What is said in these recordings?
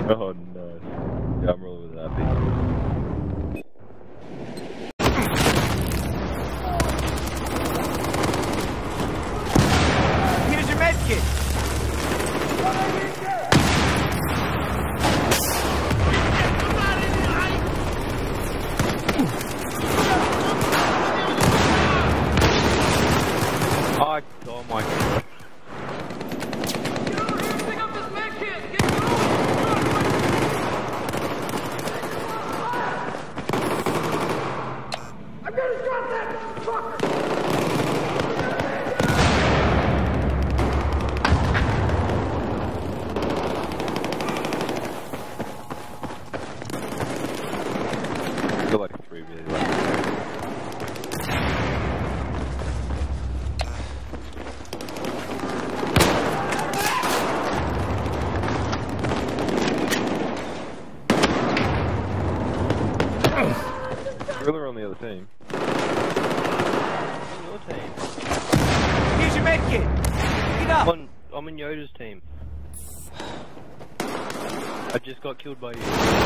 Oh no. Yeah, I'm rolling with that piece. Here's your med kit. Oh my god. Got like 3 really left. Thriller on the other team. On your team. Here's your med kit. Get up. I'm on Yoda's team. I just got killed by you.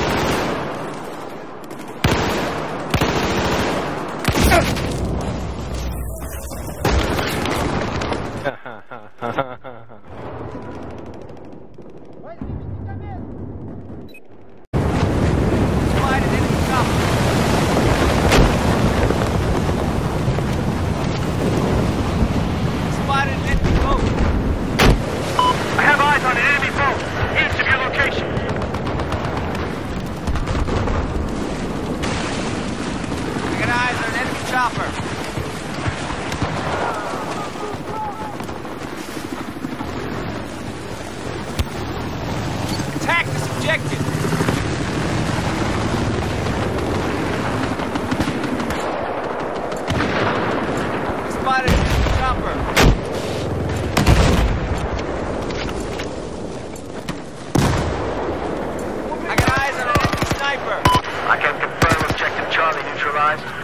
Chopper. Attack this objective. Spotted a chopper. I got eyes on an enemy sniper. I can confirm objective Charlie neutralized.